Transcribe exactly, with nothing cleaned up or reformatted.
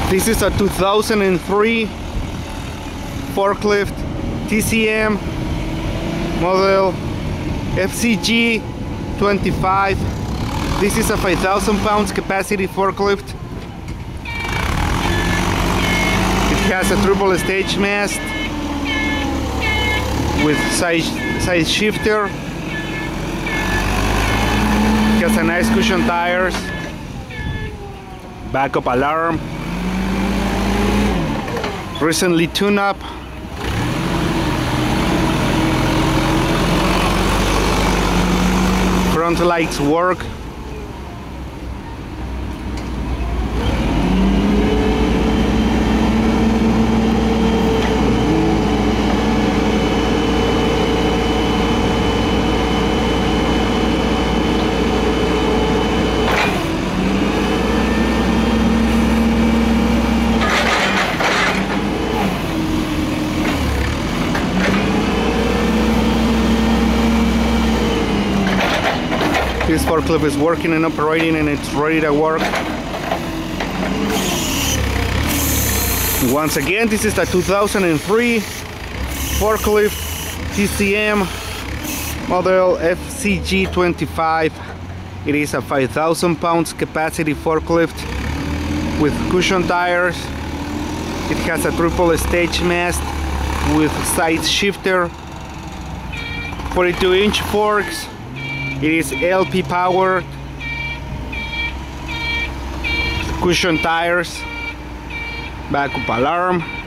This is a two thousand three forklift T C M model F C G twenty-five. This is a five thousand pounds capacity forklift. It has a triple stage mast with side, side shifter. It has a nice cushion tires, backup alarm, recently tuned up. Front lights work. This forklift is working and operating, and it's ready to work. Once again, this is the two thousand three forklift T C M model F C G twenty-five. It is a five thousand pounds capacity forklift with cushion tires. It has a triple stage mast with side shifter, forty-two inch forks. It is L P powered, cushion tires, backup alarm.